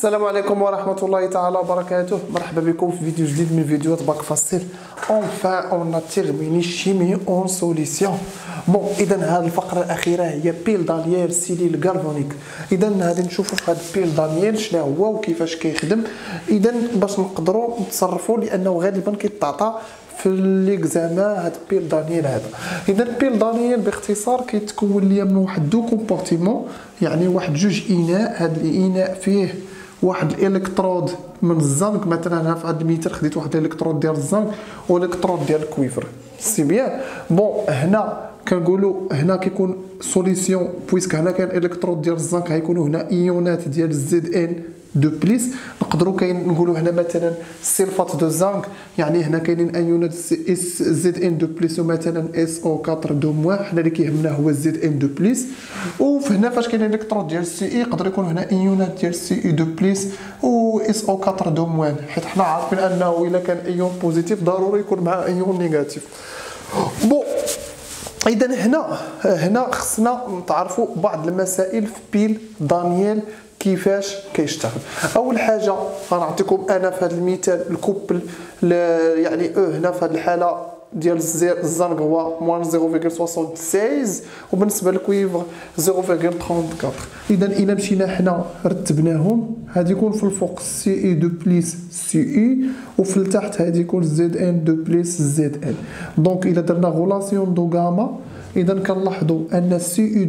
السلام عليكم ورحمة الله تعالى وبركاته. مرحبا بكم في فيديو جديد من فيديوهات باك فاسيل. Enfin on a terminé chimie en solution. بون اذا هذه الفقرة الأخيرة هي بيل دانييل سيليل غالفانيك. اذا غادي نشوفوا في هذا بيل دانييل شنو هو وكيفاش كيخدم، اذا باش نقدروا نتصرفوا لانه غالبا كيتعطى في ليكزامان هاد بيل دانييل هذا. اذا بيل دانييل باختصار كيتكون ليا من واحد دو كومبورتيمون، يعني واحد جوج اناء. هاد الاناء فيه واحد الالكترود من الزنك، مثلا انا في هذا المثال خديت واحد الالكترود ديال الزنك والالكترود ديال الكويفر. سي بيان. بون هنا كنقولوا هنا كيكون سوليسيون بويسك هنا كاين الالكترود ديال الزنك، غيكونوا هنا ايونات ديال زد ان دو بليس. نقدروا كاين نقولوا هنا مثلا سلفات دو زنك، يعني هنا كاينين ايونات اس زد ان دو بليس ومثلا اس او 4 دو موان. حنا اللي كيهمنا هو زد ان دو بليس. وهنا فاش كاين الالكترود ديال سي اي يقدر يكون هنا ايونات ديال سي اي دو بليس و اس او 4 دو موان، حيت حنا عارفين انه الا كان ايون بوزيتيف ضروري يكون معاه ايون نيجاتيف. بون اذا هنا خصنا نتعرفوا بعض المسائل في بيل دانييل كيفاش كيشتغل. اول حاجه غنعطيكم انا في هذا المثال الكوبل، يعني هنا في هذه الحاله ديال الزنك هو -0.76 وبالنسبه للكويفر 0.34. اذا الا مشينا حنا رتبناهم غادي يكون في الفوق سي اي دو بليس سي اي وفي التحت غادي يكون زد ان دو بليس زد ان. دونك الا درنا غولاسيون دو غاما اذا كنلاحظوا ان سي اي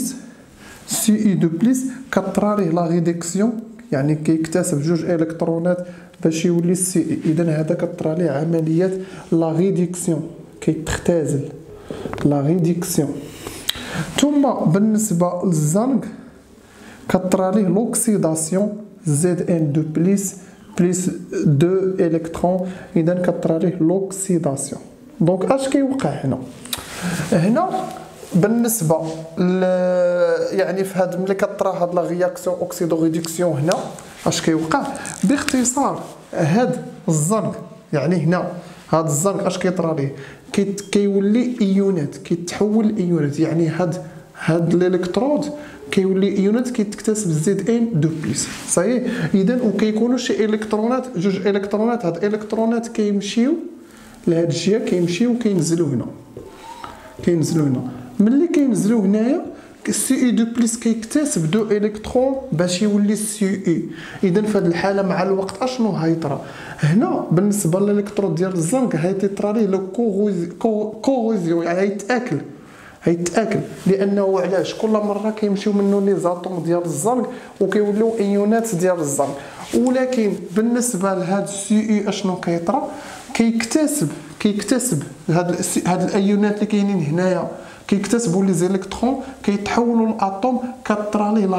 دو بليس كطرى ليه لا ريدكسيون، يعني كيكتسب جوج الكترونات باش يولي سي اي. اذا هذا كطرى ليه عمليه لا ريدكسيون، كيتختزل لا ريدكسيون. ثم بالنسبه للزنك كطرى ليه لوكسيداسيون زد ان دو بليس بليس دو الكترون، اذا كطرى ليه لوكسيداسيون. دونك اش كيوقع هنا بالنسبه يعني في هذا ملي كطرا هاد لا رياكسيون اوكسيدو ريدكسيون هنا اش كيوقع باختصار. هاد الزنك يعني هنا هاد الزنك اش كيطرا ليه كيولي ايونات، كيتحول لايونات، يعني هاد الالكترود كيولي ايونات كيتكتسب زد ان دو بليس. صحيح. اذا وكيكونوا شي الكترونات جوج الكترونات، هاد الالكترونات كيمشيو لهاد الجهه كيمشيو كينزلوا هنا ملي كينزلوا هنايا السي اي دو بليس كيكتسب دو الكترون باش يولي السي اي. اذا في هذه الحاله مع الوقت اشنو هيطرى هنا بالنسبه للالكترود ديال الزنك هيطرى ليه لو كوروزيون، يعني هيتاكل لانه علاش كل مره كيمشيو منه لي زاتوم ديال الزنك وكيوليو ايونات ديال الزنك. ولكن بالنسبه لهاد السي اي اشنو كيطرى كيكتسب هاد الايونات اللي كاينين هنايا كيكتسبوا لي زيليكترون كيتحولوا لاتوم كطرى ليه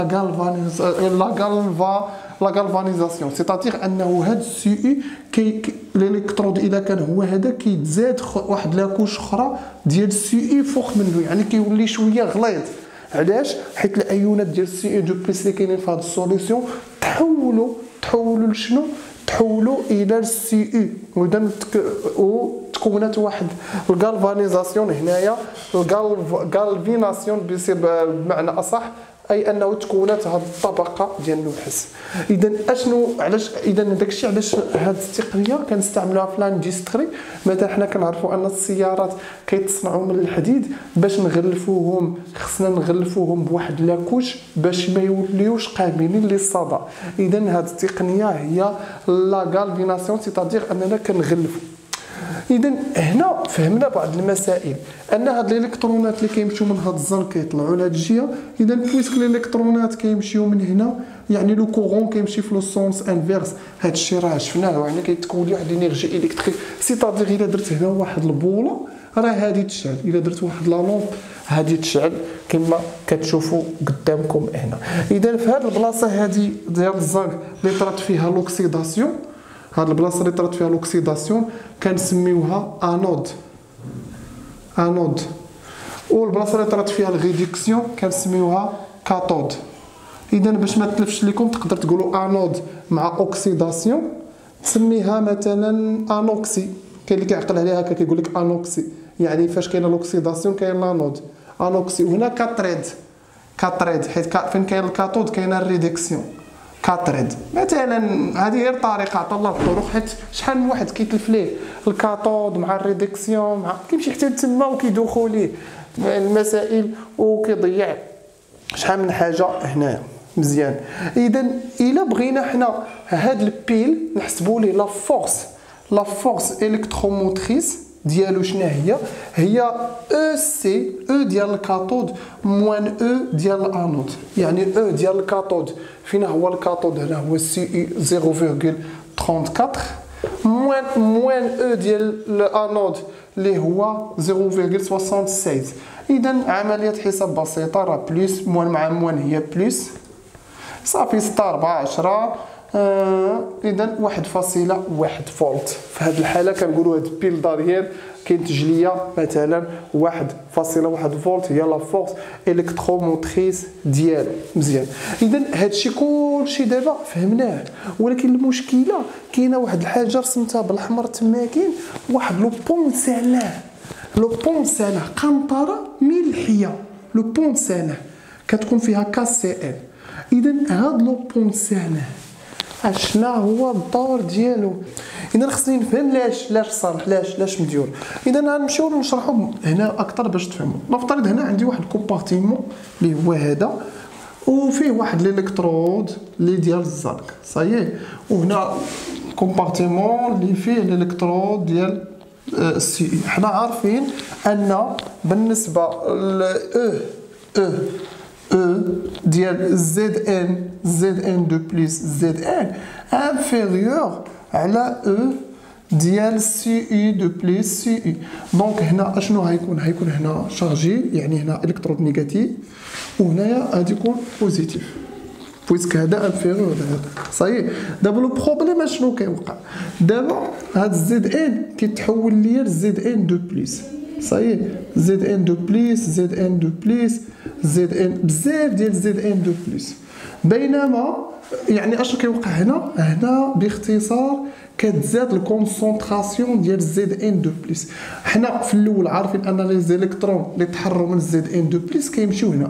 لا غالفانيزاسيون. سيتاتير انه هاد السي اي الالكترود اذا كان هو هذا كيتزاد واحد لاكوش اخرى ديال السي اي فوق منه، يعني كيولي شويه غليظ. علاش؟ حيت الايونات ديال السي اي دو بليس اللي كاينين في هاد السوليسيون تحولوا لشنو؟ تحولوا الى السي اي. واذا تكونت واحد الغالفانيزاسيون هنايا، الغالفيناسيون بمعنى اصح، اي انه تكونت هذه الطبقه ديال النحاس. اذا اشنو علاش اذا داكشي علاش هذه التقنيه كنستعملوها في لاندستري. مثلا حنا كنعرفوا ان السيارات كيتصنعوا من الحديد، باش نغلفوهم خصنا نغلفوهم بواحد لاكوش باش ما يوليوش قابلين للصدى. اذا هذه التقنيه هي لا غالفيناسيون، سيتادير اننا كنغلفوا. اذا هنا فهمنا بعض المسائل، ان هاد الالكترونات اللي كيمشيو من هاد الزنك كيطلعوا لهاد الجهه. اذا بويسك الالكترونات كيمشيو من هنا، يعني لو كورون كيمشي في لو سونس انفيرس. هاد الشيء راه شفناه، يعني كيتكون واحد الانرجي الكتريك. سيتادير الا درت هنا واحد البوله راه هادي تشعل، الا درت واحد لا لومب هادي تشعل كما كتشوفوا قدامكم هنا. اذا في هاد البلاصه هادي ديال الزنك اللي طرات فيها لوكسيداسيون، هاد البلاصه اللي طرات فيها لوكسيداسيون كنسميوها انود، والبلاصه اللي طرات فيها الريدكسيون كنسميوها كاثود. اذا باش ما تلفش لكم تقدر تقولوا انود مع اوكسيداسيون تسميها مثلا انوكسي. كاين اللي كيعقل عليها هكا كيقول لك انوكسي، يعني فاش كاينه لوكسيداسيون كاين لانود انوكسي. وهنا كاتريد حيت فين كاين الكاثود كاينه الريدكسيون. كاتريد مثلا. هذه غير طريقه عطا الله الطرق، حيت شحال من واحد كيتلف ليه الكاطود مع الريدكسيون مع كيمشي حتى تما وكيدوخوا ليه المسائل وكيضيع شحال من حاجه هنايا. مزيان. اذا الا بغينا حنا هاد البيل نحسبوا ليه لا فورس الكتروموتريس ديالو شنو هي او سي او ديال الكاثود موان او ديال الانود. يعني او ديال الكاثود فين هو الكاثود؟ هنا هو سي اي 0.34 موان او ديال الانود اللي هو 0.76. اذا عمليه حساب بسيطه، راه بلس موان مع موان هي بلس صافي 6 4 10. اذا 1.1 فولت. في هذه الحاله كنقولوا هاد البيل داريير كينتج ليا مثلا 1.1 فولت هي لا فورس الكتروموتريس ديالو. مزيان. اذا هادشي كلشي دابا فهمناه، ولكن المشكله كاينه واحد الحاجه رسمتها بالاحمر تما، كاين واحد لو بونسالان قنطره ملحيه. لو بونسالان كتكون فيها كاسيل. اذا هاد لو بونسالان اشنا هو الدور ديالو؟ اذا خصني نفهم علاش صالح، علاش مديور. اذا غنمشيو نشرحوا هنا اكثر باش تفهموا. نفترض هنا عندي واحد الكومبارتيمون اللي هو هذا، وفيه واحد الالكترود اللي ديال الزنك صايي، وهنا كومبارتيمون اللي فيه الالكترود ديال السي اي. حنا عارفين ان بالنسبه ل او ديال زد ان دو بلس زد ان انفيريور على او ديال سي اي دو بلس سي اي. دونك هنا اشنو هيكون هنا شارجي، يعني هنا الكترود نيجاتيف، وهنايا غادي يكون بوزيتيف بويسك هذا انفيريور هذا صايي. دابا لو بروبليم اشنو كيوقع؟ دابا هاد زد ان كيتحول ليا لزد ان دو بلس صايي، زد ان دو بلس زد ان دو بلس زد ان، بزاف ديال زد ان دو بلس. بينما يعني اش كيوقع هنا باختصار كتزاد الكونسونطراسيون ديال زد ان دو بلس. حنا في الاول عارفين ان لي زيليكترون اللي تحرروا من زد ان دو بلس كيمشيو هنا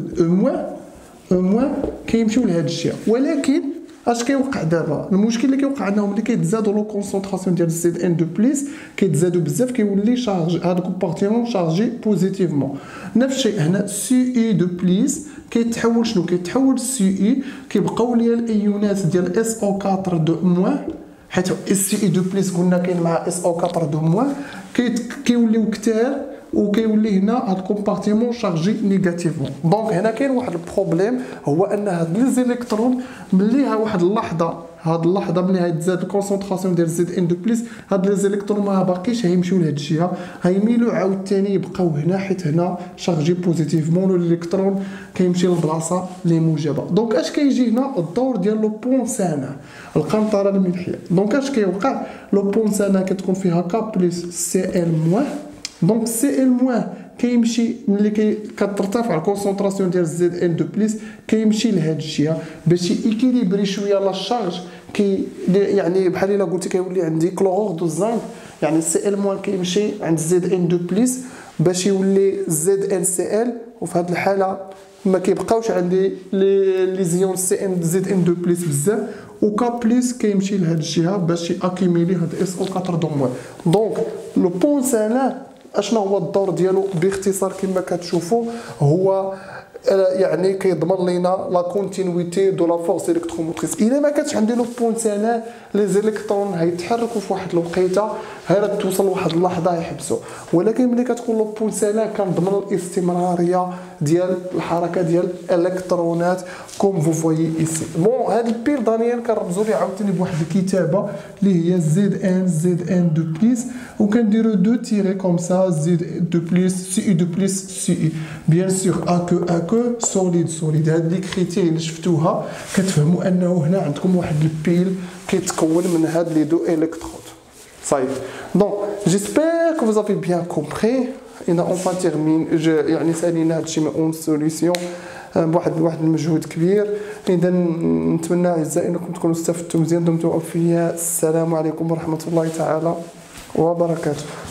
او موان كيمشيو لهاد الجهه، ولكن اش كيوقع دابا؟ المشكل اللي كيوقع عندهم ملي كيتزادوا لو كونسونطراسيون ديال زد ان دو بلس كيتزادوا بزاف، كيولي شارج هذا الكومبارتيمون شارجي بوزيتيفمون. نفس الشيء هنا سي اي دو بلس كيتحول شنو؟ كيتحول سي اي، كيبقاو ليا الايونات ديال اس او 4 دو موان، حيت السي اي دو بلس قلنا كاين مع اس او 4 دو موان كيوليو كثار، وكيولي هنا هاد الكومبارتيمون شارجي نيجاتيفمون. دونك هنا كاين واحد البروبليم، هو ان هاد لي زيليكترون ملي واحد اللحظه ملي غيتزاد الكونسونطراسيون ديال زد ان دو بلس، هاد لي زيليكترون ما باقيش هيمشيو لهاد الجهه، هيميلوا عاوتاني يبقاو هنا، حيت هنا شارجي بوزيتيفمون والالكترون كيمشي للبلاصه اللي موجبه. دونك اش كيجي هنا؟ الدور ديال لو بونسانا القنطره الملحيه. دونك اش كيوقع؟ لو بونسانا كتكون فيها كا بلس سي ال موان. دونك سي ال موان كيمشي ملي كترتفع الكونسونطراسيون ديال زد ان دو بلس كيمشي لهاد الجهه باش يكيليبري شويه لا شارج، يعني بحال الا قلتي كيولي عندي كلورور دو زنك، يعني سي ال موان كيمشي عند زد ان دو بلس باش يولي زد ان سي ال، وفي هاد الحاله ما كيبقاوش عندي لي زيون سي ان زد ان دو بلس بزاف، وكا بلس كيمشي لهاد الجهه باش ياكيميلي هاد اس او 4 دو موان. دونك لو بونسالان اشنو هو الدور ديالو باختصار؟ كما كتشوفوا هو يعني كيضمن لينا لا كونتينيتي دو لا فورس الكتروموتريس. الا ما كانش عندي لو بونسالان لي زيليكترون هيتحركوا في واحد الوقيته، غير توصل لواحد اللحظه يحبسوا، ولكن ملي كتكون لو بونسالان كنضمن الاستمراريه ديال الحركه ديال الالكترونات كوم فو فويي ايسي. بون هاد البير دانيال كنرمزوا ليه عاوتاني بواحد الكتابه اللي هي زد ان دو بلس، وكنديروا دو تيري كوم سا زد دو بلس سي اي دو بلس سي اي. بيان سور اكو سوليد هاد لي كريتير اللي شفتوها كتفهموا انه هنا عندكم واحد البيل كيتكون من هاد لي دو الكترود. صايب. دونك جيسبر كو vous avez bien compris. إن اونفان تيرمين يعني سالينا هادشي من اون سوليسيون بواحد المجهود كبير. اذا نتمنى اعزائي انكم تكونوا استفدتوا مزيان. دمتم اوفياء. السلام عليكم ورحمه الله تعالى وبركاته.